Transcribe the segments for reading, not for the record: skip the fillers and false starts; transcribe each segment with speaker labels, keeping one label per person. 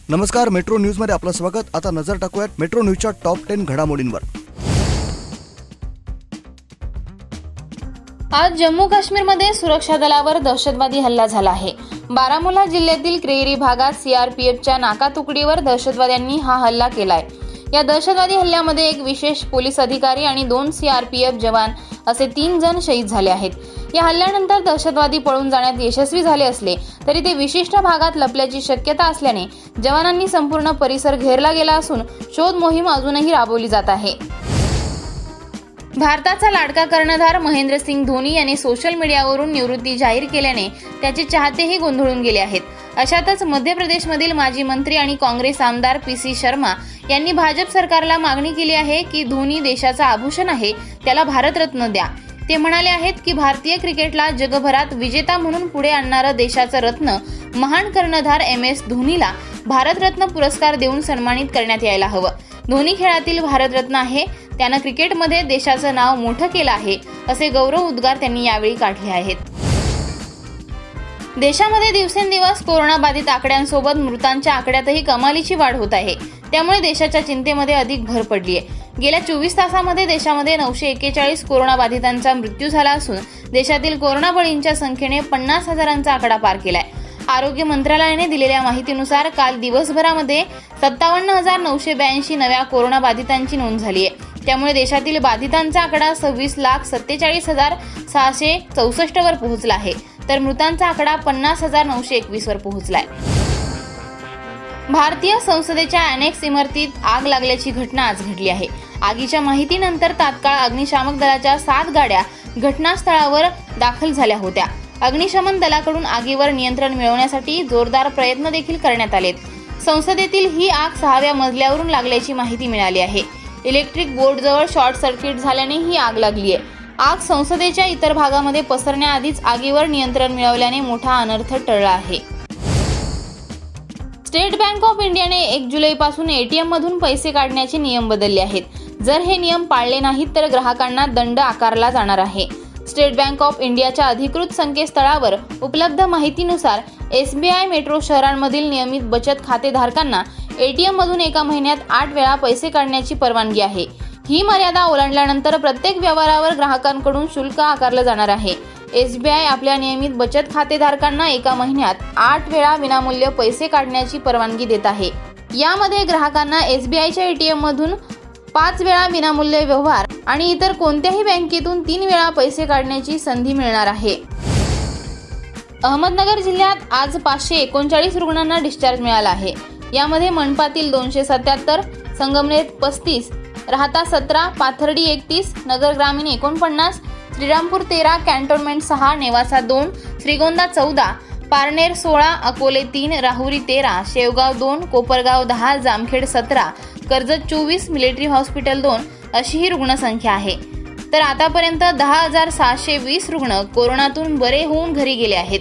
Speaker 1: नमस्कार, metro news मध्ये आपलं स्वागत। आता नजर टाकूयात मेट्रो न्यूजच्या टॉप 10 घडामोडींवर।
Speaker 2: आज जम्मू काश्मीरमध्ये सुरक्षा दलावर दहशतवादी हल्ला झाला आहे। बारामुल्ला जिल्ह्यातील क्रेरी भागात सीआरपीएफच्या नाका तुकडीवर दहशतवाद्यांनी हा हल्ला केलाय। या दहशतवादी हल्ल्यामध्ये एक विशेष पोलीस अधिकारी आणि 2 सीआरपीएफ जवान असे 3 जण शहीद झाले आहेत। या हल्ल्यानंतर दहशतवादी पळून जाण्यात यशस्वी झाले असले तरी ते विशिष्ट भागात लपल्याची शक्यता असल्याने जवानांनी संपूर्ण परिसर घेरला गेला असून शोध मोहीम अजूनही राबवली जात आहे। भारताचा लाडका कर्णधार महेंद्रसिंग धोनी यांनी सोशल मीडियावरून निवृत्ती जाहीर केल्याने त्याचे चाहतेही गोंधळून गेले आहेत। अशातच मध्य प्रदेशमधील माजी मंत्री आणि काँग्रेस आमदार पीसी शर्मा यांनी भाजप सरकारला मागणी केली आहे की धोनी देशाचा आभूषण आहे, त्याला भारतरत्न द्या। ते म्हणाले आहेत की भारतीय क्रिकेटला जगभरात विजेता म्हणून पुढे आणणारं देशाचं रत्न महान कर्णधार MS धोनीला भारतरत्न पुरस्कार देऊन सन्मानित करण्यात यायला हवं। धोनी खेळातील भारतरत्न आहे, त्यानं क्रिकेटमध्ये देशाचं नाव मोठं केलं आहे, असे गौरव उद्गार त्यांनी यावेळी काढले आहेत। देशामध्ये दिवसेंदिवस कोरोनाबाधित आकड्यांसोबत मृतांच्या आकड्यातही कमालीची वाढ होत आहे, त्यामुळे देशाच्या चिंतेमध्ये अधिक भर पडली आहे। गेल्या 24 तासामध्ये देशामध्ये 941 कोरोनाबाधितांचा मृत्यू झाला असून देशातील कोरोना बळींच्या संख्येने 50,000चा आकडा पार केलाय। आरोग्य मंत्रालयाने दिलेल्या माहितीनुसार काल दिवसभरामध्ये 57,982 नव्या कोरोनाबाधितांची नोंद झाली आहे। त्यामुळे देशातील बाधितांचा आकडा 26,47,664 वर पोहोचला आहे, तर मृतांचा आकडा 50,921 वर पोहोचलाय। भारतीय संसदेच्या अनेक्स इमारतीत आग लागल्याची घटना आज घडली आहे। आगीच्या माहितीनंतर तात्काळ अग्निशामक दलाच्या 7 गाड्या घटनास्थळावर दाखल झाल्या होत्या। अग्निशमन दलाकडून आगीवर नियंत्रण मिळवण्यासाठी जोरदार प्रयत्न देखील करण्यात आलेत। संसदेतील ही आग 6व्या मजल्यावरून लागल्याची माहिती मिळाली आहे। इलेक्ट्रिक बोर्डजवळ शॉर्ट सर्किट झाल्याने ही आग लागली आहे। आग संसदेच्या इतर भागामध्ये पसरण्याआधीच आगीवर नियंत्रण मिळवल्याने मोठा अनर्थ टळला आहे। स्टेट बँक ऑफ इंडियाने 1 जुलैपासून एटीएम मधून पैसे काढण्याचे नियम बदलले आहेत। जर हे नियम पाळले नाहीत तर ग्राहकांना दंड आकारला जाणार आहे। स्टेट बँक ऑफ इंडियाच्या अधिकृत संकेतस्थळावर उपलब्ध माहितीनुसार SBI मेट्रो शहरांमधील नियमित बचत खातेधारकांना एटीएम मधून एका महिन्यात 8 वेळा पैसे काढण्याची परवानगी आहे। ही मर्यादा ओलांडल्यानंतर प्रत्येक व्यवहारावर ग्राहकांकडून शुल्क आकारलं जाणार आहे। SBI आपल्या नियमित बचत खातेधारकांना एका महिन्यात 8 वेळा विनामूल्य पैसे काढण्याची परवानगी देत आहे। यामध्ये ग्राहकांना SBIच्या एटीएम मधून 5 वेळा विनामूल्य व्यवहार आणि इतर कोणत्याही बँकेतून 3 वेळा पैसे काढण्याची संधी मिळणार आहे। अहमदनगर जिल्ह्यात आज 539 रुग्णांना डिस्चार्ज मिळाला आहे। यामध्ये मनपातील 277, संगमनेर 35, राहता 17, पाथर्डी 31, नगर ग्रामीण 49, Shrirampur 13, cantonment 6, Newasa 2, Shrigonda 14, Parner 16, Akole 3, Rahuri 13, Shevgaon 2, Kopargaon 10, Jamkhed 17, Karjat 24, military hospital 2 अशी ही रुग्णसंख्या आहे। तर आतापर्यंत 10,720 रुग्ण कोरोनातून बरे होऊन घरी गेले आहेत।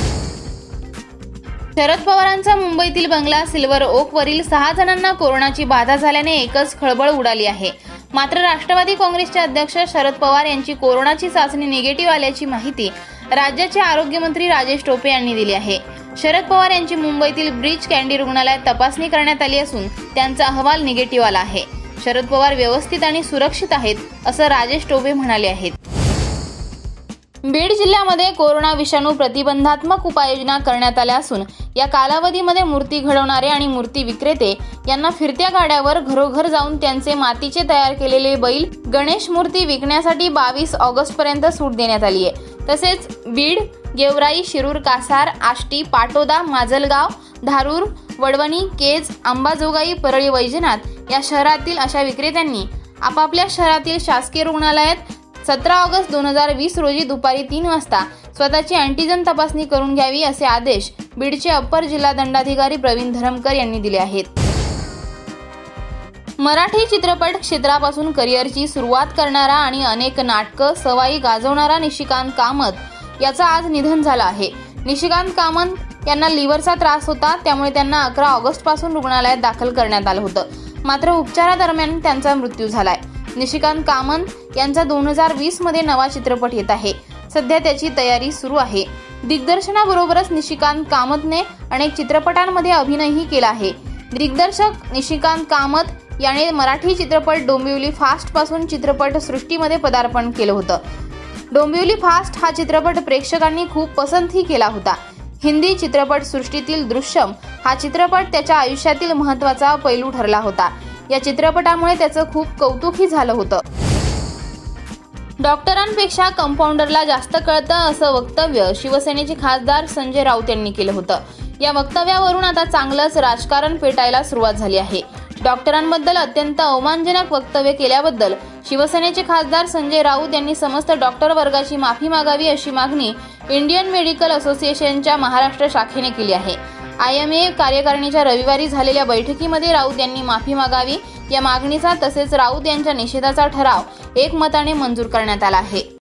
Speaker 2: शरद पवारांचा मुंबईतील बंगला सिल्वर ओक वरील 6 जणांना कोरोनाची बाधा झाल्याने एकच खळबळ उडाली आहे। मात्र राष्ट्रवादी काँग्रेसचे अध्यक्ष शरद पवार यांची कोरोनाची चाचणी निगेटिव्ह आल्याची माहिती राज्याचे आरोग्यमंत्री राजेश टोपे यांनी दिली आहे। शरद पवार यांची मुंबईतील ब्रीच कँडी रुग्णालयात तपासणी करण्यात आली असून त्यांचा अहवाल निगेटिव्ह आला आहे। शरद पवार व्यवस्थित आणि सुरक्षित आहेत असं राजेश टोपे म्हणाले आहेत। बीड जिल्ह्यामध्ये कोरोना विषाणू प्रतिबंधात्मक उपाययोजना करण्यात आल्या असून या कालावधीमध्ये मूर्ती घडवणारे आणि मूर्ती विक्रेते यांना फिरत्या गाड्यावर घरोघर जाऊन त्यांचे मातीचे तयार केलेले बैल गणेश मूर्ती विकण्यासाठी 22 ऑगस्ट पर्यंत सूट देण्यात आली आहे। तसेच बीड, गेवराई, शिरूर, कासार, आष्टी, पाटोदा, माजलगाव, धारूर, वडवणी, केज, अंबाजोगाई, परळी, वैजनाथ या शहरातील अशा विक्रेत्यांनी आपापल्या शहरातील शासकीय रुग्णालयात 17 ऑगस्ट 2020 रोजी दुपारी 3 वाजता स्वतःची अँटीजन तपासणी करून घ्यावी असे आदेश बीडचे अप्पर जिल्हा दंडाधिकारी प्रवीण धरमकर यांनी दिले आहेत। मराठी चित्रपट क्षेत्रापासून करिअरची सुरुवात करणारा आणि अनेक नाटकं सवाई गाजवणारा निशिकांत कामत याचं आज निधन झालं आहे। निशिकांत कामत यांना लिव्हरचा त्रास होता, त्यामुळे त्यांना 11 ऑगस्ट पासून रुग्णालयात दाखल करण्यात आलं होतं। मात्र उपचारादरम्यान त्यांचा मृत्यू झालाय। निशिकांत कामत यांचा 2020 मध्ये नवा चित्रपट येत आहे। सध्या त्याची तयारी सुरू आहे। दिग्दर्शनाबरोबरच निशिकांत कामतने अनेक चित्रपटांमध्ये अभिनयही केला आहे। दिग्दर्शक निशिकांत कामत याने मराठी चित्रपट डोंबिवली फास्ट पासून चित्रपट सृष्टीमध्ये पदार्पण केलं होतं. डोंबिवली फास्ट हा चित्रपट प्रेक्षकांनी खूप पसंतही केला होता. हिंदी चित्रपट सृष्टीतील दृश्यम हा चित्रपट त्याच्या आयुष्यातील महत्त्वाचा पैलू ठरला होता. या चित्रपटामुळे त्याचं खूप कौतुकही झालं होतं. डॉक्टरांपेक्षा कंपाऊंडरला जास्त कळतं असं वक्तव्य शिवसेनेचे खासदार संजय राऊत यांनी केलं होतं. या वक्तव्यावरून आता चांगलंच राजकारण पेटायला सुरुवात झाली आहे. डॉक्टरांबद्दल अत्यंत अवमानजनक वक्तव्य केल्याबद्दल शिवसेनेचे खासदार संजय राऊत यांनी समस्त डॉक्टर वर्गाची माफी मागावी अशी मागणी इंडियन मेडिकल असोसिएशनच्या महाराष्ट्र शाखेने केली आहे. IMA कार्यकारिणीच्या रविवारी झालेल्या बैठकीमध्ये राऊत यांनी माफी मागावी या मागणीचा तसेच राऊत यांच्या निषेधाचा ठराव एकमताने मंजूर करण्यात आला आहे.